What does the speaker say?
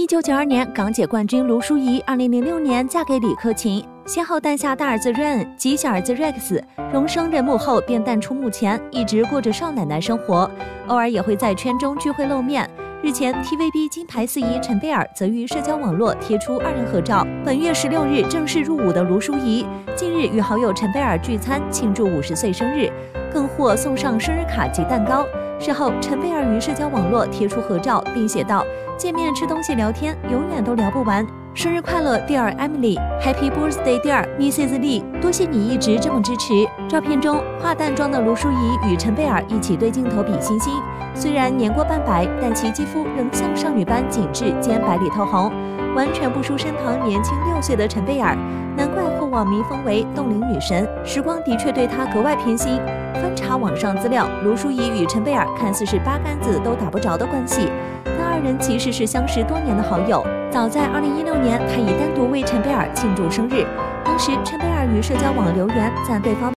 1992年，港姐冠军卢淑仪2006年嫁给李克勤，先后诞下大儿子 Ryan 及小儿子 Rex。荣升人母后便淡出幕前，一直过着少奶奶生活，偶尔也会在圈中聚会露面。日前 ，TVB 金牌司仪陈贝尔则于社交网络贴出二人合照。本月16日正式入伍的卢淑仪，近日与好友陈贝尔聚餐庆祝50岁生日，更获送上生日卡及蛋糕。事后，陈贝尔于社交网络贴出合照，并写道：“见面吃东西聊天，永远都聊不完。生日快乐 ，Dear Emily，Happy Birthday Dear Mrs. Lee， 多谢你一直这么支持。”照片中，化淡妆的卢淑仪与陈贝尔一起对镜头比心心。虽然年过半百，但其肌肤仍像少女般紧致兼白里透红，完全不输身旁年轻6岁的陈贝尔。难怪获网民封为冻龄女神，时光的确对她格外偏心。翻查网上资料，卢淑仪与陈贝尔看似是八竿子都打不着的关系，但二人其实是相识多年的好友。早在2016年，她已单独为陈贝尔庆祝生日，当时陈贝尔于社交网留言赞对方